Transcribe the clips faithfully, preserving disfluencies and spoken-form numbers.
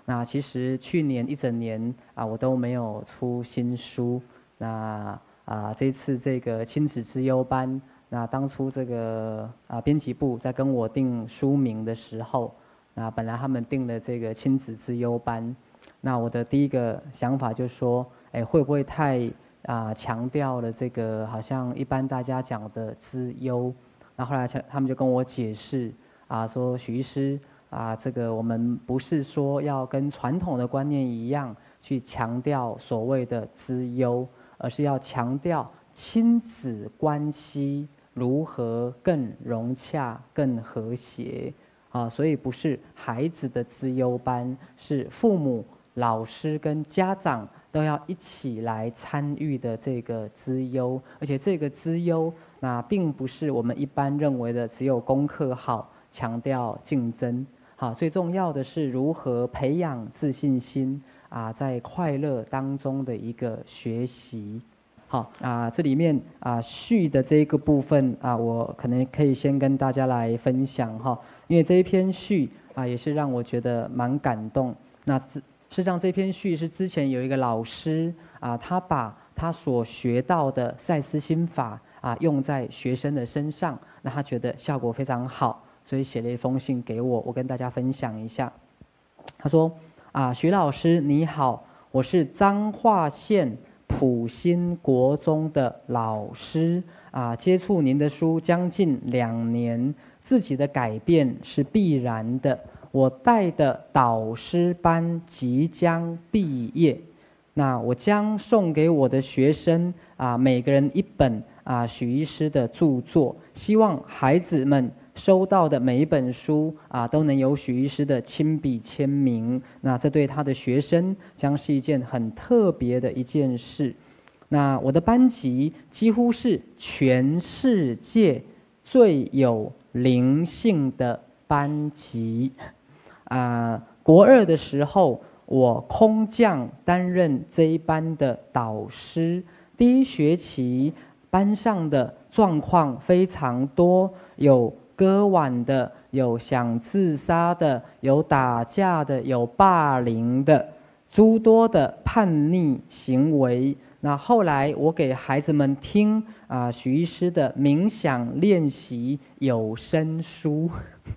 那其实去年一整年啊，我都没有出新书。那啊，这次这个亲子之优班，那当初这个啊编辑部在跟我定书名的时候，那本来他们定了这个亲子之优班，那我的第一个想法就是说，哎，会不会太啊强调了这个好像一般大家讲的资优？那后来他们就跟我解释啊，说许医师啊，这个我们不是说要跟传统的观念一样去强调所谓的资优，而是要强调亲子关系如何更融洽、更和谐啊，所以不是孩子的资优班，是父母、老师跟家长都要一起来参与的这个资优，而且这个资优那并不是我们一般认为的只有功课好，强调竞争。好，最重要的是如何培养自信心啊，在快乐当中的一个学习。好啊，这里面啊序的这一个部分啊，我可能可以先跟大家来分享哈，因为这一篇序啊也是让我觉得蛮感动。那事实上这篇序是之前有一个老师啊，他把他所学到的赛斯心法啊用在学生的身上，那他觉得效果非常好，所以写了一封信给我，我跟大家分享一下。他说啊，徐老师你好，我是彰化县埔心国中的老师啊，接触您的书将近两年，自己的改变是必然的。我带的导师班即将毕业，那我将送给我的学生啊，每个人一本啊许医师的著作，希望孩子们收到的每一本书啊，都能有许医师的亲笔签名。那这对他的学生将是一件很特别的一件事。那我的班级几乎是全世界最有灵性的班级。啊，国二的时候，我空降担任这一班的导师。第一学期班上的状况非常多，有割腕的，有想自杀的，有打架的，有霸凌的，诸多的叛逆行为。那后来我给孩子们听啊，许医师的冥想练习有声书，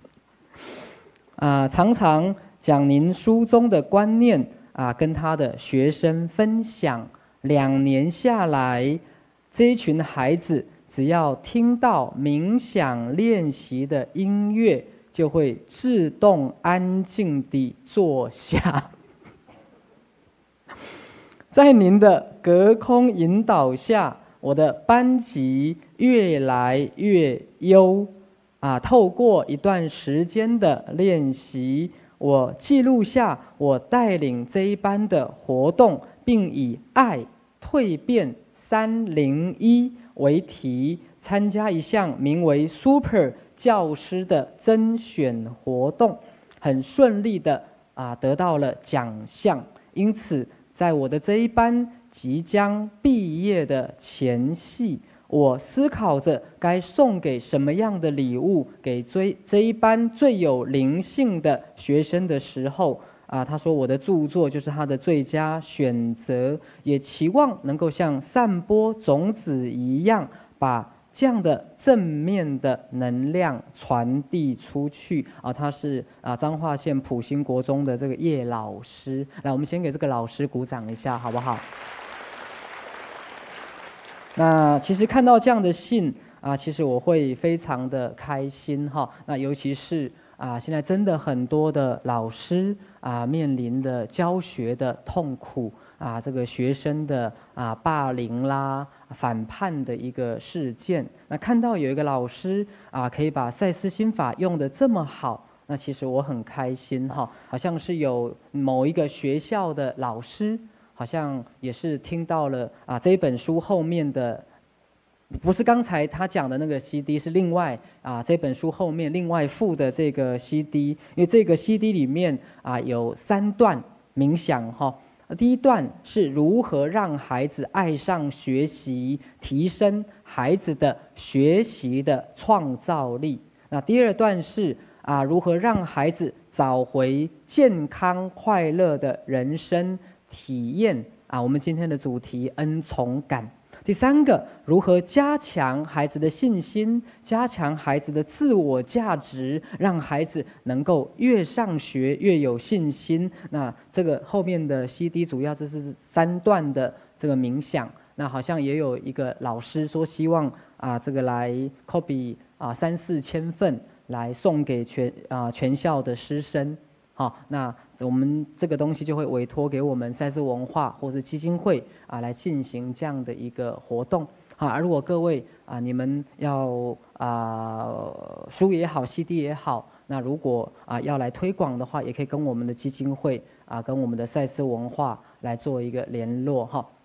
啊，常常讲您书中的观念啊，跟他的学生分享。两年下来，这一群孩子只要听到冥想练习的音乐，就会自动安静地坐下。在您的隔空引导下，我的班级越来越优啊！透过一段时间的练习，我记录下我带领这一班的活动，并以爱蜕变三零一为题，参加一项名为 Super 教师的甄选活动，很顺利的啊得到了奖项。因此，在我的这一班即将毕业的前夕，我思考着该送给什么样的礼物给这这一班最有灵性的学生的时候，啊，他说我的著作就是他的最佳选择，也期望能够像散播种子一样，把这样的正面的能量传递出去啊！他是啊彰化县埔心国中的这个叶老师，来，我们先给这个老师鼓掌一下，好不好？那其实看到这样的信啊，其实我会非常的开心哈。那尤其是啊，现在真的很多的老师啊，面临的教学的痛苦啊，这个学生的啊霸凌啦、反叛的一个事件。那看到有一个老师啊，可以把赛斯心法用得这么好，那其实我很开心哈。好像是有某一个学校的老师。好像也是听到了啊，这一本书后面的不是刚才他讲的那个 C D， 是另外啊这本书后面另外附的这个 C D， 因为这个 C D 里面啊有三段冥想哈。第一段是如何让孩子爱上学习，提升孩子的学习的创造力。那第二段是啊如何让孩子找回健康快乐的人生体验啊。我们今天的主题恩宠感。第三个，如何加强孩子的信心，加强孩子的自我价值，让孩子能够越上学越有信心。那这个后面的 C D 主要这是三段的这个冥想。那好像也有一个老师说，希望啊这个来 copy 啊三四千份来送给全啊全校的师生。好，那我们这个东西就会委托给我们赛事文化或是基金会啊来进行这样的一个活动。啊，如果各位啊你们要啊书也好 C D 也好，那如果啊要来推广的话，也可以跟我们的基金会啊跟我们的赛事文化来做一个联络哈。